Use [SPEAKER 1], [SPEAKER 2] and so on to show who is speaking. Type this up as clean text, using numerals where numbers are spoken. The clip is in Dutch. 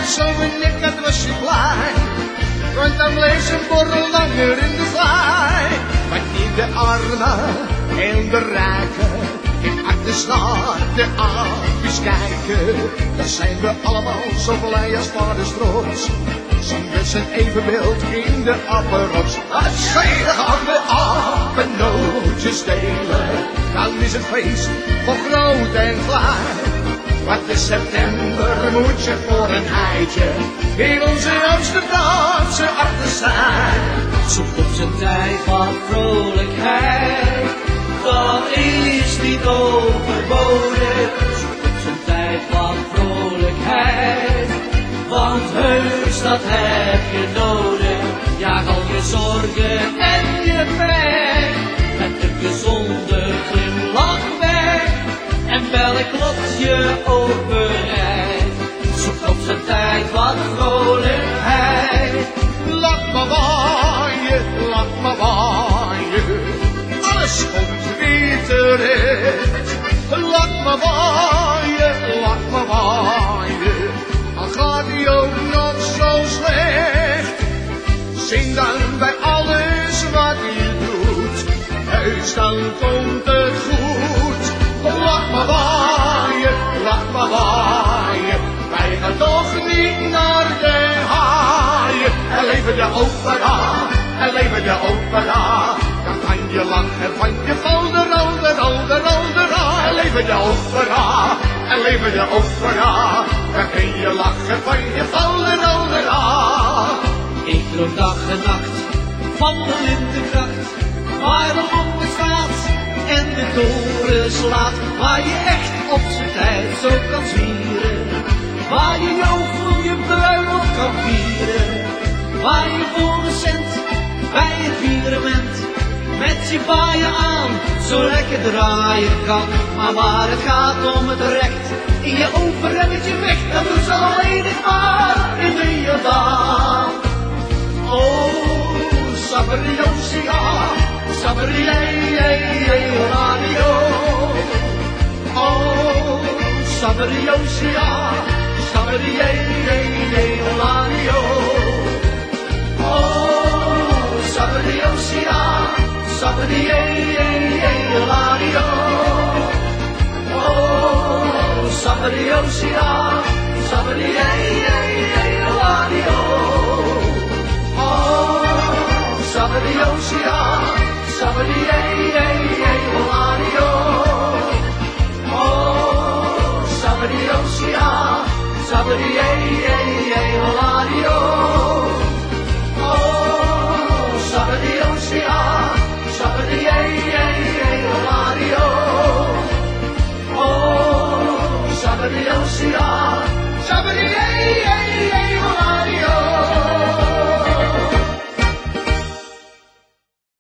[SPEAKER 1] zo net, dat was je blij. Want dan bleef zijn borrel langer in de vlaai. Maar niet de armen en de rijken. En achter naar de aapjes kijken. Dan zijn we allemaal zo blij als vaders trots. Zien we zijn evenbeeld in de appenrots. Als zij gaan de apennootjes delen. Dan is het feest voor groot en klein. Wat is september moet je voor een eitje in onze Amsterdamse achtertuin.
[SPEAKER 2] Zoekt op zijn tijd van vrolijkheid, dat is niet overbodig. Zoekt op zijn tijd van vrolijkheid, want heus dat heb je nodig. Jaag al je zorgen en je pijn met een gezonde glimlach weg. En welk lot je ook bereidt, zoekt op zijn tijd wat vrolijkheid.
[SPEAKER 1] Lach maar waaien, lach maar waaien, alles komt weer terecht. Lach maar waaien, lach maar waaien, al gaat die ook nog zo slecht. Zing dan bij alles wat je doet, heus dan komt het goed. Lach maar waaien, lach maar waaien, wij gaan toch niet naar de haaien. En leven de opera, en leven de opera, dan kan je lachen van je folderolderolderolderol. En leven de opera, en leven de opera, dan kun je lachen van je folderolderol.
[SPEAKER 2] Ik droom dag en nacht van de lindengracht, waar de longen staat en de toren slaat, waar je echt op zijn tijd zo kan zwieren, waar je jovel je bruiloft kan vieren, waar je voor een cent bij het virement met je baaien aan zo lekker draaien kan. Maar waar het gaat om het recht in je overremmetje weg, dat doet ze alleen maar in de Jordaan. Oh, Sabriosia, Sabriei-ei-ei-radio. Oh, Sabriosia, Sabriei-ei-ei-radio. Oh, Sabriosia, Sabriei-ei-ei-radio. Oh, Sabriosia, Sabriei-ei-ei-radio. Oh, Sabriosia.